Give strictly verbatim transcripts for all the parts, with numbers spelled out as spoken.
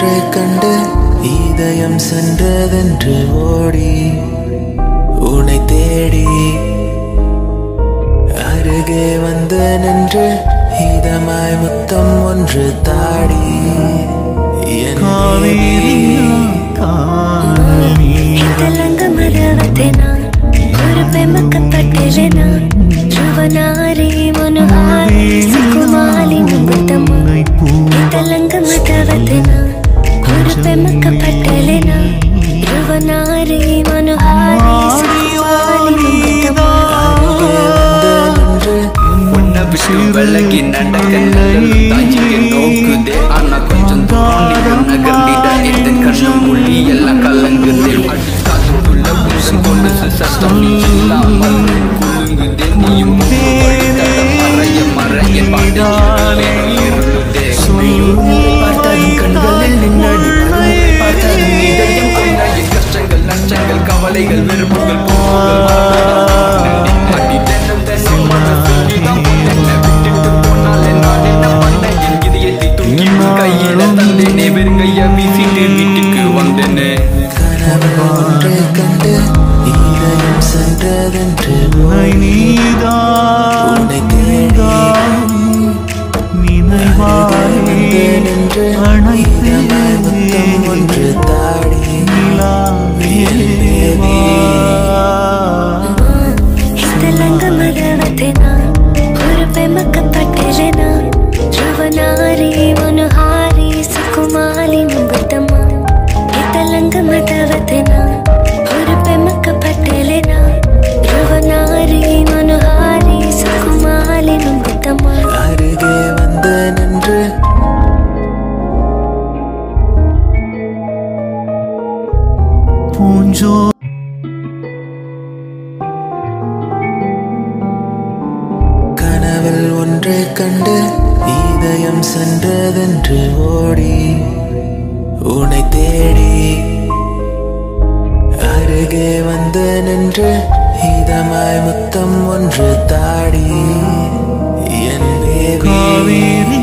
ஒன்றை கண்டு இதயம் சென்றதென்று ஓடி உன்னை தேடி அருகே வந்து நின்று இதமாய் முத்தம் ஒன்று தாடி வெள்ளக்கி நடக்கல் தாய்ச்சிக்கு நோக்குதே ஆனா கொஞ்சம் தூரம் நகர்ந்திட இந்த கண்ணு மொழி எல்லாம் கலங்குதே காதுக்குள்ள புருஷன் கொண்டு சத்தம் நீ இல்லாமல் குலுங்குதே நீயும் மறைய மறைய பாட்டாலே இருந்தே பார்த்தாலும் கண்களில் நின்னடி பார்த்தாலும் இதயம் கொண்டாய கஷ்டங்கள் நஷ்டங்கள் கவலைகள் வெறுப்புகள் வீட்டுக்கு வந்தேனே ஒன்றை கண்டு இதயம் சென்றதென்று உன்னை தேடி நின்று இதமாய் முத்தம் ஒன்று தாடி அருகே வந்து நின்று பூஞ்சோ கனவில் ஒன்றை கண்டு இதயம் சென்றதென்று ஓடி உன்னை தேடி அருகே வந்து நின்று இதமாய் முத்தம் ஒன்று தாடி என் பேபி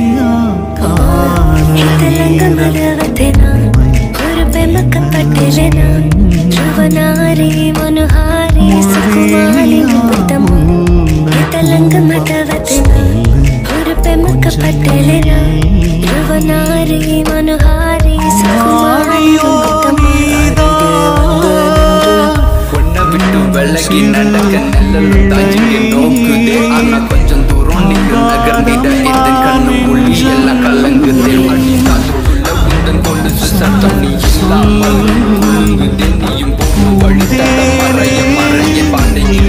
வெள்ளக்கி நடக்க நல்ல தாய்ச்சிக்கு நோக்குதே ஆனா கொஞ்சம் தூரம் நீங்க நகர்ந்திட இந்த கண்ணு மொழி எல்லாம் கலங்குதே காதுக்குள்ள உந்தன் கொண்டு சத்தம் நீ இல்லாமல் குலுங்குதே நீயும் போகும் வழி மறைய மறைய பாண்டையில்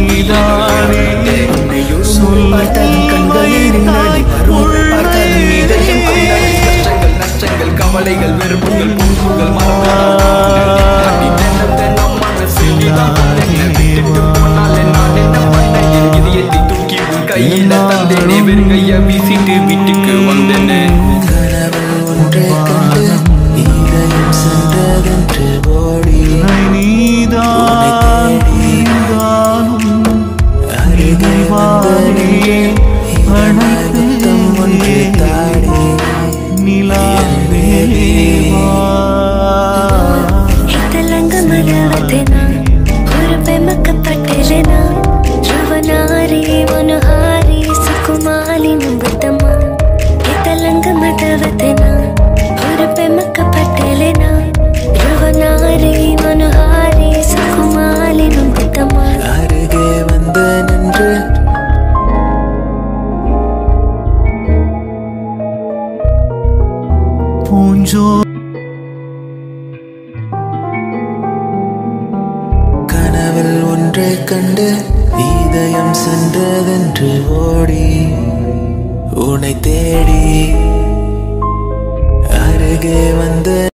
பார்த்தாலும் கண்களில் நின்னாடி பார்த்தாலும் இதயம் கொண்டாடி கஷ்டங்கள் நஷ்டங்கள் கவலைகள் வெறுப்புகள் பொறுப்புகள் கையில தந்தேனே வெறுங்கைய வீசிட்டு வீட்டுக்கு வந்தேனே ஒன்றை கண்டு இதயம் சென்றதென்று ஓடி அருகே வந்து நின்று இதமாய் முத்தம் ஒன்று தாடி அருகே வந்து நின்று பூஞ்சோ கனவில் ஒன்றை கண்டு இதயம் சென்றதென்று ஓடி உன்னை தேடி அருகே வந்து